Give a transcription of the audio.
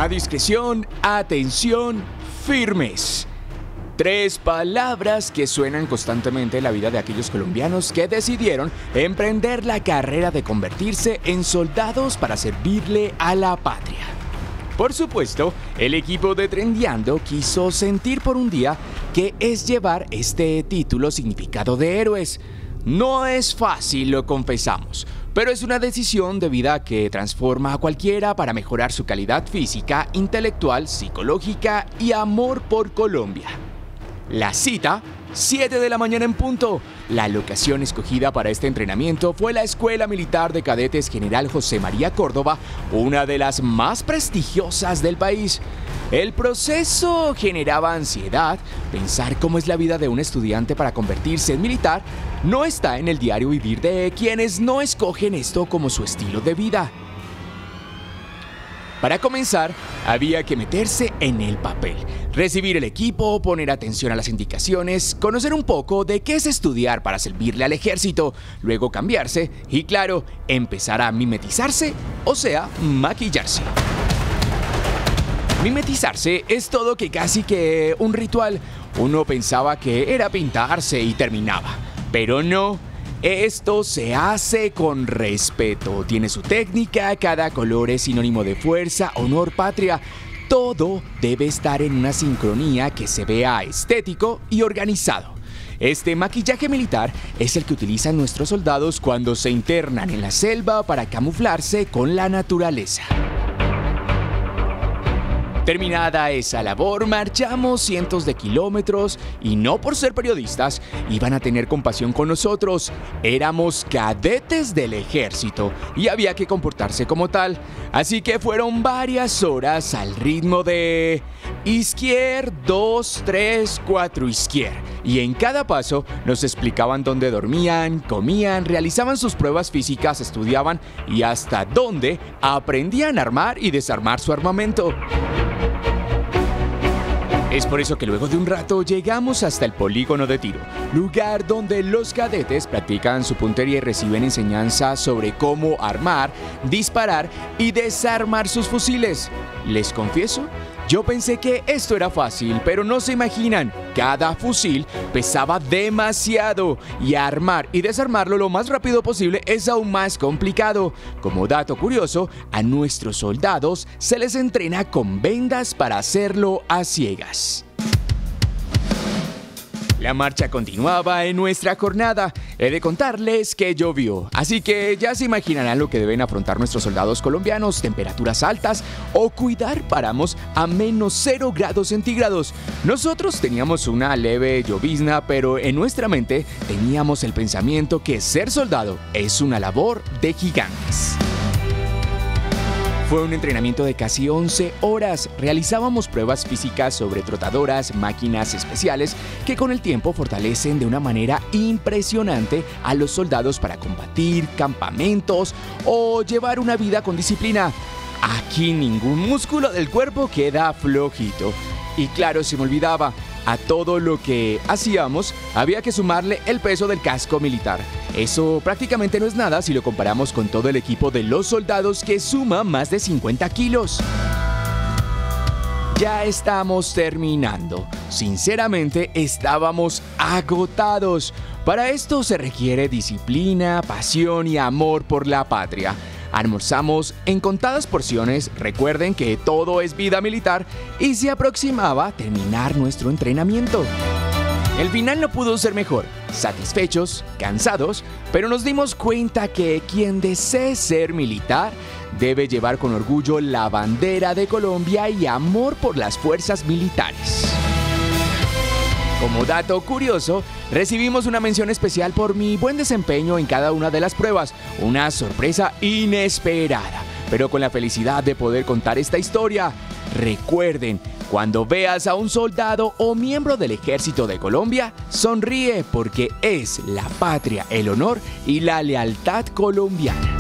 A discreción, atención, firmes. 3 palabras que suenan constantemente en la vida de aquellos colombianos que decidieron emprender la carrera de convertirse en soldados para servirle a la patria. Por supuesto, el equipo de Trendiando quiso sentir por un día qué es llevar este título significado de héroes. No es fácil, lo confesamos, pero es una decisión de vida que transforma a cualquiera para mejorar su calidad física, intelectual, psicológica y amor por Colombia. La cita, 7 de la mañana en punto. La locación escogida para este entrenamiento fue la Escuela Militar de Cadetes General José María Córdoba, una de las más prestigiosas del país. El proceso generaba ansiedad. Pensar cómo es la vida de un estudiante para convertirse en militar no está en el diario vivir de quienes no escogen esto como su estilo de vida. Para comenzar, había que meterse en el papel, recibir el equipo, poner atención a las indicaciones, conocer un poco de qué es estudiar para servirle al ejército, luego cambiarse y, claro, empezar a mimetizarse, o sea, maquillarse. Mimetizarse es todo que casi que un ritual. Uno pensaba que era pintarse y terminaba, pero no. Esto se hace con respeto, tiene su técnica, cada color es sinónimo de fuerza, honor, patria. Todo debe estar en una sincronía que se vea estético y organizado. Este maquillaje militar es el que utilizan nuestros soldados cuando se internan en la selva para camuflarse con la naturaleza. Terminada esa labor, marchamos cientos de kilómetros y no por ser periodistas, iban a tener compasión con nosotros. Éramos cadetes del ejército y había que comportarse como tal. Así que fueron varias horas al ritmo de izquier, 2, 3, 4 izquier. Y en cada paso nos explicaban dónde dormían, comían, realizaban sus pruebas físicas, estudiaban y hasta dónde aprendían a armar y desarmar su armamento. Es por eso que luego de un rato llegamos hasta el polígono de tiro, lugar donde los cadetes practican su puntería y reciben enseñanza sobre cómo armar, disparar y desarmar sus fusiles. Les confieso, yo pensé que esto era fácil, pero no se imaginan, cada fusil pesaba demasiado y armar y desarmarlo lo más rápido posible es aún más complicado. Como dato curioso, a nuestros soldados se les entrena con vendas para hacerlo a ciegas. La marcha continuaba en nuestra jornada. He de contarles que llovió, así que ya se imaginarán lo que deben afrontar nuestros soldados colombianos: temperaturas altas o cuidar páramos a -0 grados centígrados. Nosotros teníamos una leve llovizna, pero en nuestra mente teníamos el pensamiento que ser soldado es una labor de gigantes. Fue un entrenamiento de casi 11 horas. Realizábamos pruebas físicas sobre trotadoras, máquinas especiales que con el tiempo fortalecen de una manera impresionante a los soldados para combatir campamentos o llevar una vida con disciplina. Aquí ningún músculo del cuerpo queda flojito. Y claro, se me olvidaba, a todo lo que hacíamos había que sumarle el peso del casco militar. Eso prácticamente no es nada si lo comparamos con todo el equipo de los soldados, que suma más de 50 kilos. Ya estamos terminando. Sinceramente, estábamos agotados. Para esto se requiere disciplina, pasión y amor por la patria. Almorzamos en contadas porciones, recuerden que todo es vida militar, y se aproximaba terminar nuestro entrenamiento. El final no pudo ser mejor, satisfechos, cansados, pero nos dimos cuenta que quien desee ser militar debe llevar con orgullo la bandera de Colombia y amor por las fuerzas militares. Como dato curioso, recibimos una mención especial por mi buen desempeño en cada una de las pruebas, una sorpresa inesperada, pero con la felicidad de poder contar esta historia. Recuerden, cuando veas a un soldado o miembro del Ejército de Colombia, sonríe porque es la patria, el honor y la lealtad colombiana.